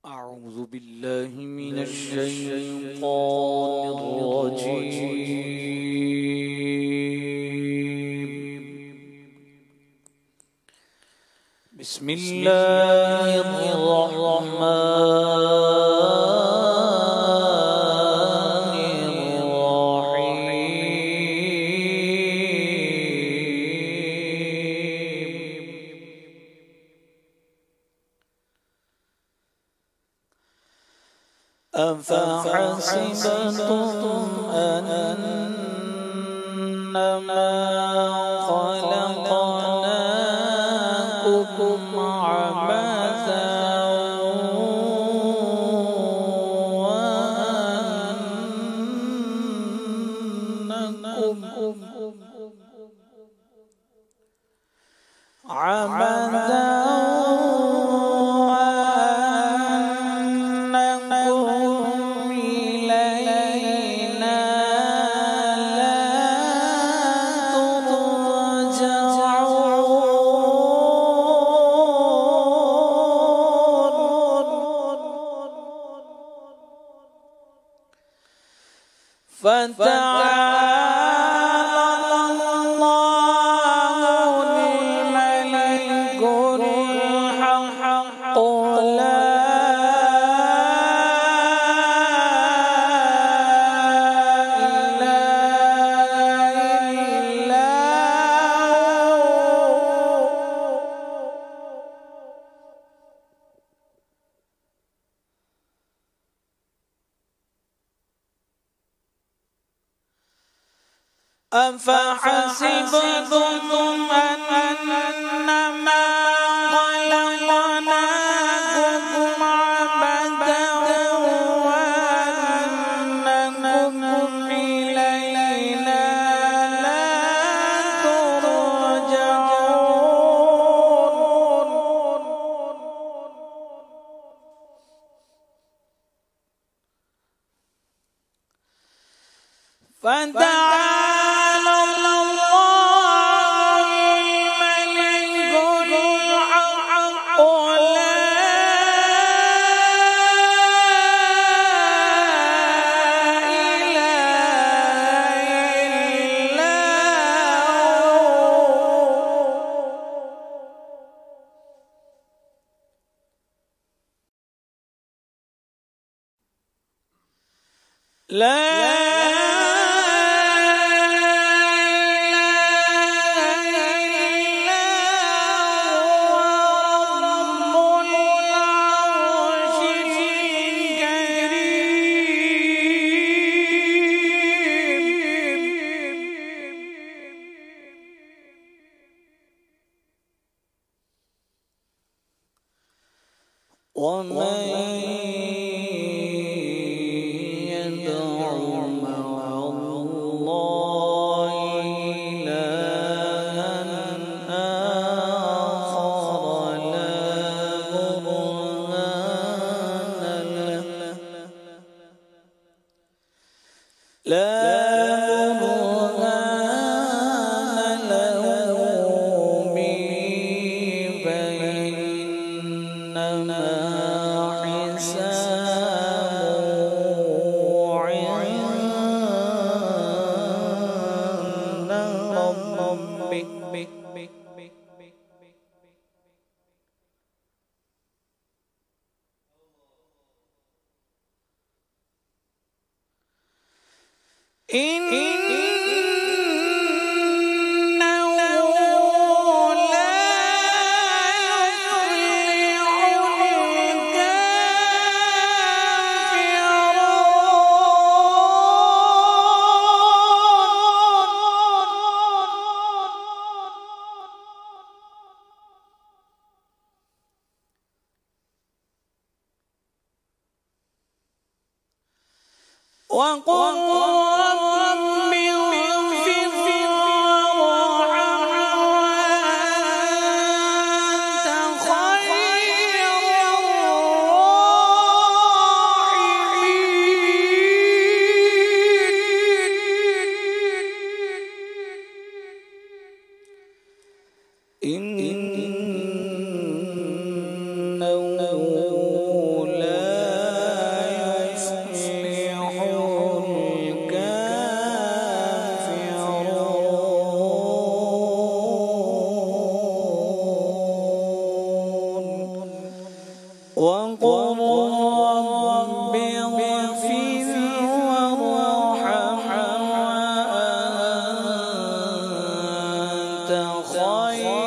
أعوذ بالله من الشيطان الرجيم. بسم الله الرحمن أفحسبتم أنما خلقناكم عبثا فتعالى الله الملك الحق لا إله إلا أفحسبتم أنما خلقناكم عبثا وأنكم إلينا لا ترجعون ومن يدع مع الله إلها آخر لا برهان له به فإنما حسابه عند ربه إنه لا يفلح الكافرون. وقل رب اغفر وارحم وأنت خير الراحمين. إنه لا وقل رب اغفر وارحم وأنت خير